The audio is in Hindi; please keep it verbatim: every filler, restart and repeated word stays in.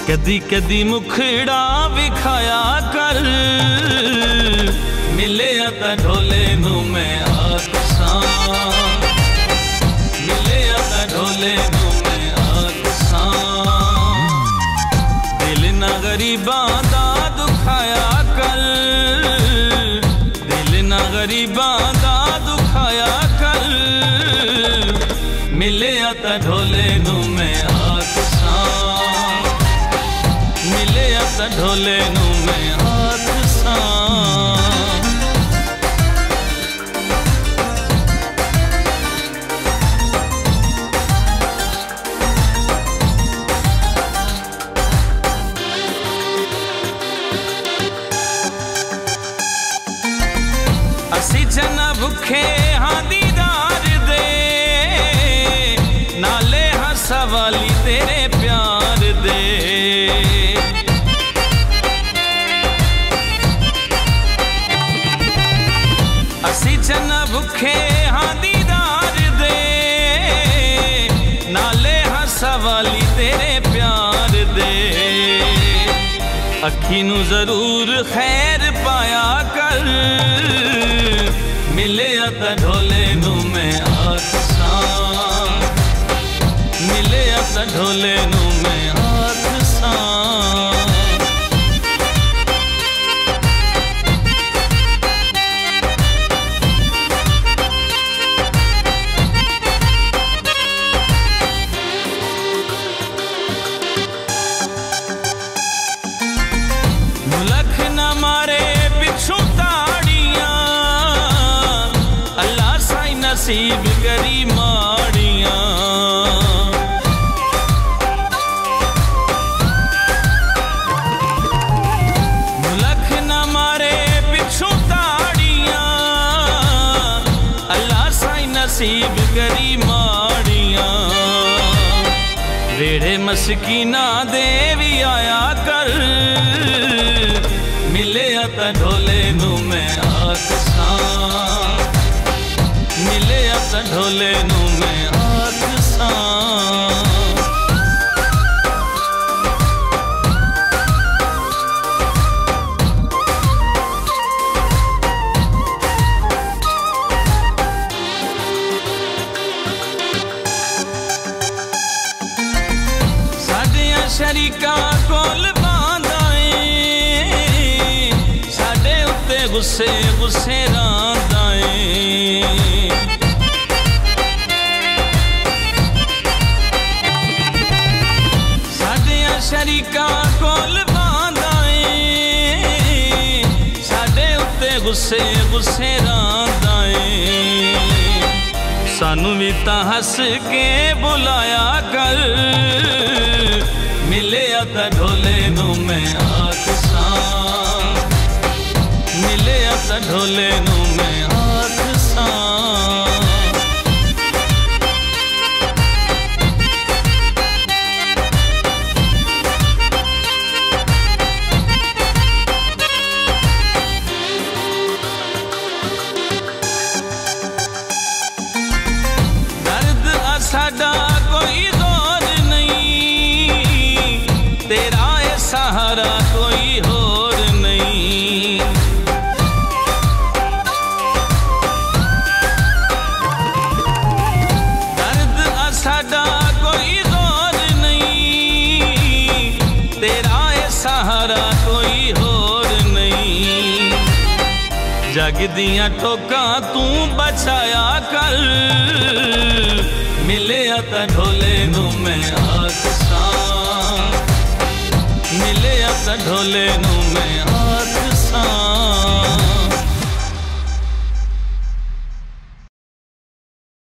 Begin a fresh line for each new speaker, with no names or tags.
कदी कदी मुखड़ा विखाया कर, मिले आता ढोले नू मैं आखसां, मिले आता ढोले नू मैं आखसां। दिल ना गरीबां दा दुखाया कर, दिल ना गरीबां दा दुखाया कर, मिले आता ढोले नू मैं आखसां, मिले आता ढोले नू मैं आखसां। असी जना भुखे हाँ दीदार दे, नाले हाँ सवाली तेरे प्यार दे। असी जना भुखे हाँ दीदार दे, नाले हाँ सवाली तेरे प्यार दे। अखी नू जरूर खैर पाया कर, मिले आता ढोले नू मैं आखसां, मिले आता ढोले नू मैं आखसां। मुलख न मारे पिछू ताड़ियां, अल्लाह साई नसीब करी माड़ियां। मुलख न मारे पिछू ताड़ियां, अल्लाह साई नसीब करी माड़ियां। रेड़े मस्कीना दे भी आया कर, मिले आता ढोले नू मैं आखसां, मिले आता ढोले नू मैं आखसां। साडियां शरीकां कोल गुस्से गुस्से रांदाएं, साडियां शरीकां कोल बांदाएं, साडे उत्ते गुस्से गुस्से रांदाएं। सानू भी तां हस के बुलाया कर, मिले आता ढोले नू मैं आखसां, मिले आता ढोले नू मैं आखसां। दर्द आ साडा कोई जोर नहीं, तेरा ए सहारा कोई होर नहीं। साडा कोई जोर नहीं, तेरा ए सहारा कोई होर नहीं। जग दियां ठोकां तू बचाया कर, मिले आता ढोले नू मैं आखसां, मिले आता ढोले नू मैं